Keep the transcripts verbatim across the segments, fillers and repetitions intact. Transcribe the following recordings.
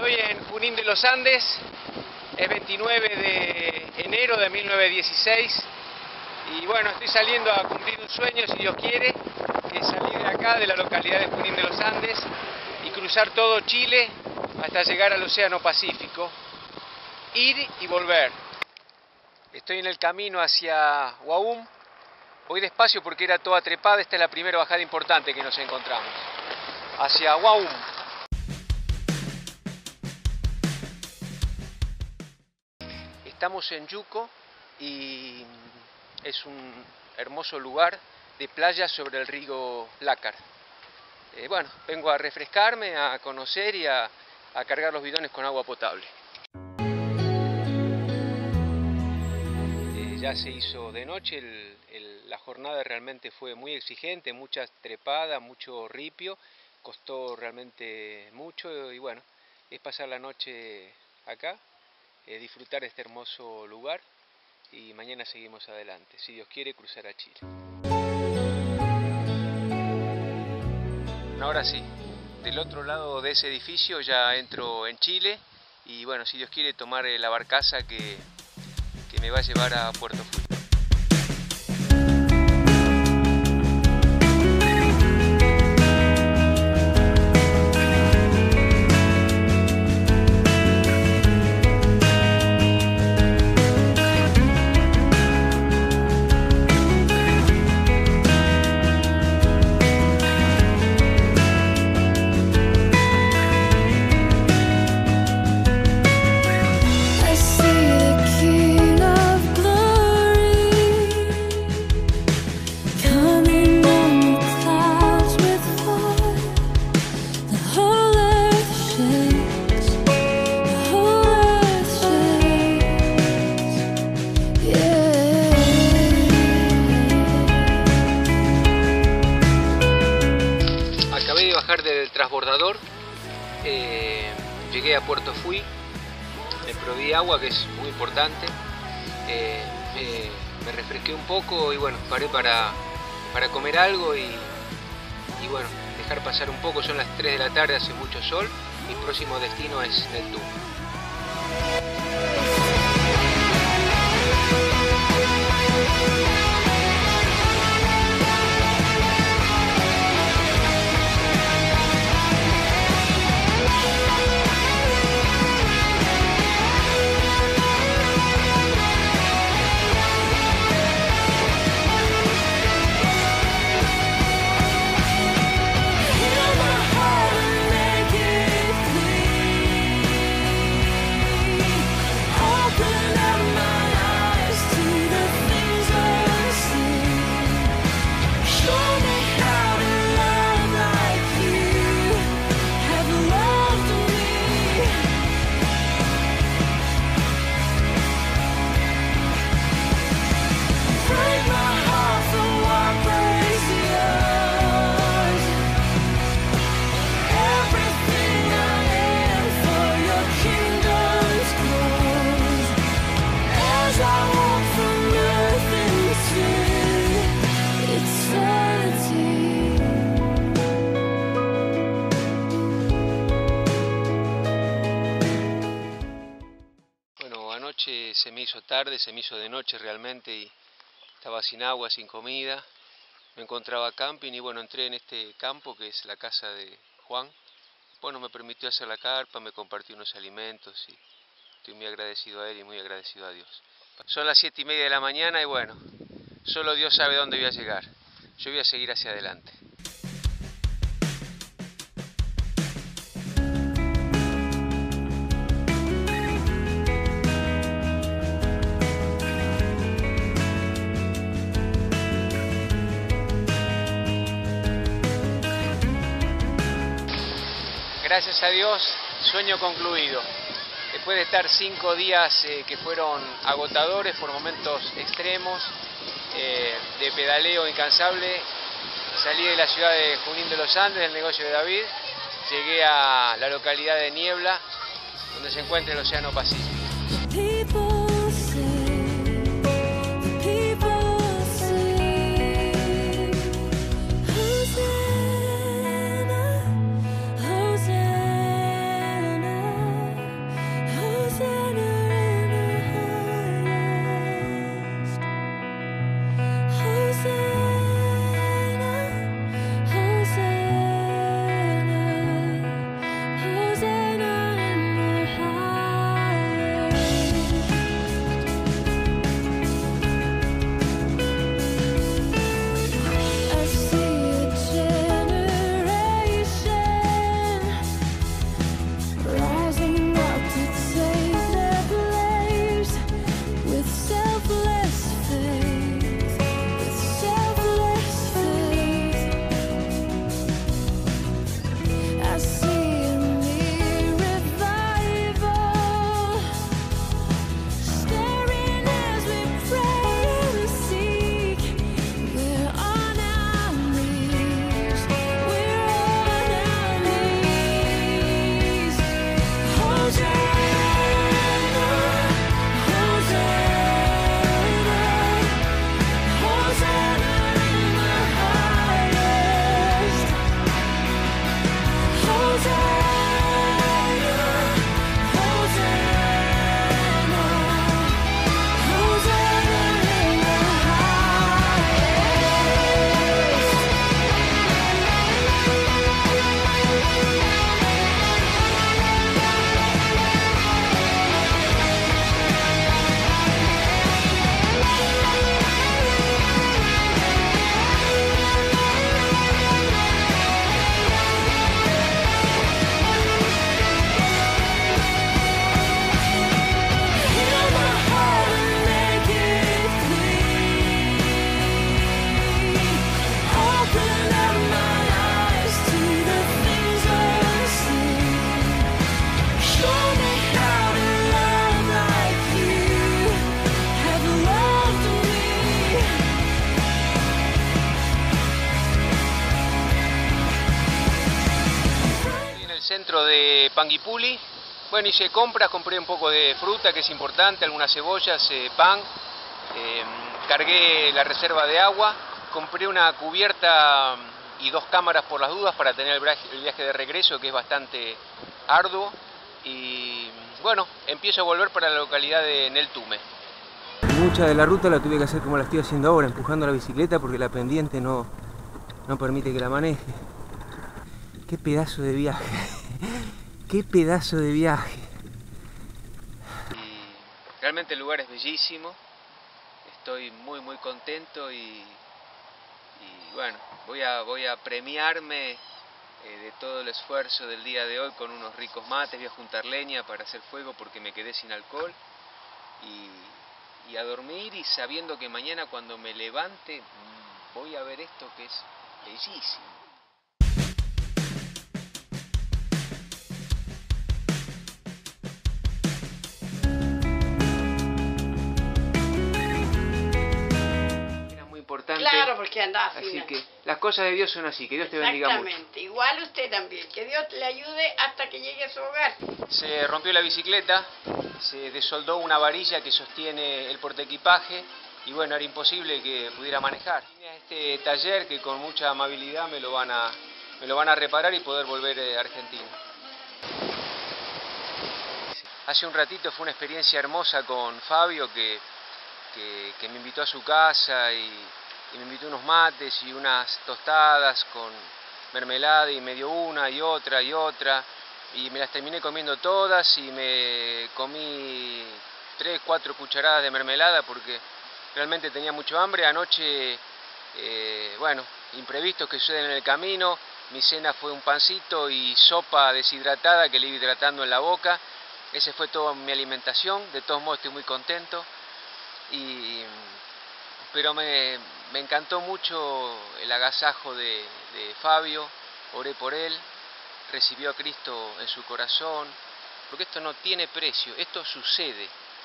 Estoy en Junín de los Andes, es veintinueve de enero de mil novecientos dieciséis y bueno, estoy saliendo a cumplir un sueño, si Dios quiere, que es salir de acá, de la localidad de Junín de los Andes y cruzar todo Chile hasta llegar al Océano Pacífico, ir y volver. Estoy en el camino hacia Huaum, voy despacio porque era toda trepada, esta es la primera bajada importante que nos encontramos, hacia Huaum. Estamos en Yuco y es un hermoso lugar de playa sobre el río Lácar. Eh, bueno, vengo a refrescarme, a conocer y a, a cargar los bidones con agua potable. Eh, ya se hizo de noche, el, el, la jornada realmente fue muy exigente, muchas trepadas, mucho ripio, costó realmente mucho y bueno, es pasar la noche acá. Eh, disfrutar de este hermoso lugar y mañana seguimos adelante, si Dios quiere, cruzar a Chile. Ahora sí, del otro lado de ese edificio ya entro en Chile y bueno, si Dios quiere, tomar la barcaza que, que me va a llevar a Puerto Fuy. Del transbordador, eh, llegué a Puerto Fuy, me proveí agua, que es muy importante, eh, eh, me refresqué un poco y bueno, paré para, para comer algo y, y bueno, dejar pasar un poco. Son las tres de la tarde, hace mucho sol, mi próximo destino es Neltume. Se me hizo tarde, se me hizo de noche realmente y estaba sin agua, sin comida, me encontraba camping y bueno, entré en este campo que es la casa de Juan. Bueno, me permitió hacer la carpa, me compartió unos alimentos y estoy muy agradecido a él y muy agradecido a Dios. Son las siete y media de la mañana y bueno, solo Dios sabe dónde voy a llegar. Yo voy a seguir hacia adelante. Gracias a Dios, sueño concluido. Después de estar cinco días eh, que fueron agotadores por momentos extremos, eh, de pedaleo incansable, salí de la ciudad de Junín de los Andes, del negocio de David, llegué a la localidad de Niebla, donde se encuentra el Océano Pacífico. Hosanna, Hosanna. el centro de Panguipulli. Bueno, hice compras, compré un poco de fruta, que es importante, algunas cebollas, eh, pan, eh, cargué la reserva de agua, compré una cubierta y dos cámaras por las dudas para tener el viaje, el viaje de regreso, que es bastante arduo, y bueno, empiezo a volver para la localidad de Neltume. Mucha de la ruta la tuve que hacer como la estoy haciendo ahora, empujando la bicicleta porque la pendiente no, no permite que la maneje. Qué pedazo de viaje, qué pedazo de viaje. Y realmente el lugar es bellísimo, estoy muy muy contento y, y bueno, voy a, voy a premiarme eh, de todo el esfuerzo del día de hoy con unos ricos mates. Voy a juntar leña para hacer fuego porque me quedé sin alcohol y, y a dormir, y sabiendo que mañana cuando me levante voy a ver esto que es bellísimo. Claro, porque anda así. Así que las cosas de Dios son así, que Dios te bendiga mucho. Exactamente, igual usted también, que Dios le ayude hasta que llegue a su hogar. Se rompió la bicicleta, se desoldó una varilla que sostiene el portaequipaje y bueno, era imposible que pudiera manejar. Vine a este taller que con mucha amabilidad me lo van a, me lo van a reparar y poder volver a Argentina. Hace un ratito fue una experiencia hermosa con Fabio que, que, que me invitó a su casa y y me invitó unos mates y unas tostadas con mermelada y me dio una y otra y otra y me las terminé comiendo todas y me comí tres, cuatro cucharadas de mermelada porque realmente tenía mucho hambre. Anoche, eh, bueno, imprevistos que suceden en el camino, mi cena fue un pancito y sopa deshidratada que le iba hidratando en la boca. Esa fue toda mi alimentación. De todos modos estoy muy contento y... pero me, me encantó mucho el agasajo de, de Fabio, oré por él, recibió a Cristo en su corazón, porque esto no tiene precio, esto sucede,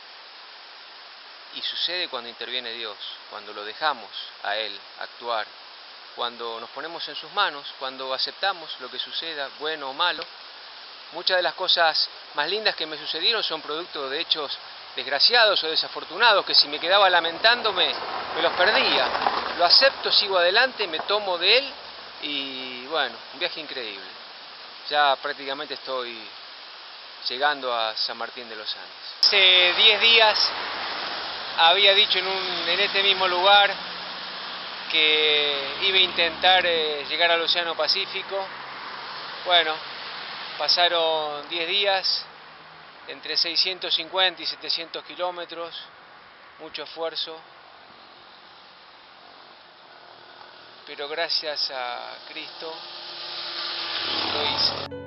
y sucede cuando interviene Dios, cuando lo dejamos a Él actuar, cuando nos ponemos en sus manos, cuando aceptamos lo que suceda, bueno o malo. Muchas de las cosas más lindas que me sucedieron son producto de hechos desgraciados o desafortunados, que si me quedaba lamentándome, me los perdía. Lo acepto, sigo adelante, me tomo de él y bueno, un viaje increíble. Ya prácticamente estoy llegando a San Martín de los Andes. Hace diez días había dicho en, un, en este mismo lugar que iba a intentar eh, llegar al Océano Pacífico. Bueno, pasaron diez días, entre seiscientos cincuenta y setecientos kilómetros, mucho esfuerzo, pero gracias a Cristo lo hice.